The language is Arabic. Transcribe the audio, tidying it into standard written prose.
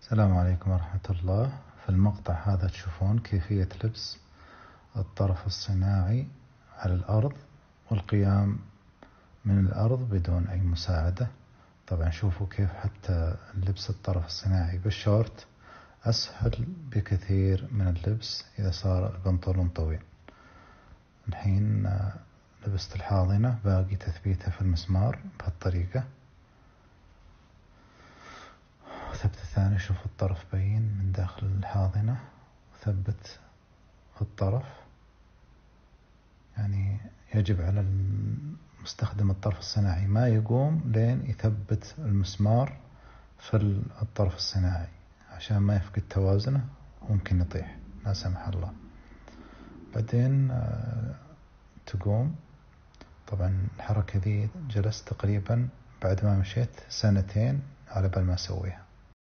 السلام عليكم ورحمة الله. في المقطع هذا تشوفون كيفية لبس الطرف الصناعي على الأرض والقيام من الأرض بدون أي مساعدة. طبعا شوفوا كيف حتى لبس الطرف الصناعي بالشورت أسهل بكثير من اللبس إذا صار البنطلون طويل. الحين لبست الحاضنة، باقي تثبيتها في المسمار بهالطريقة. ثبت الثاني، شوف الطرف بين من داخل الحاضنة وثبت الطرف. يعني يجب على المستخدم الطرف الصناعي ما يقوم لين يثبت المسمار في الطرف الصناعي عشان ما يفقد توازنه وممكن يطيح لا سمح الله. بعدين تقوم. طبعا الحركة ذي جلست تقريبا بعد ما مشيت 2 سنين على بال ما أسويها.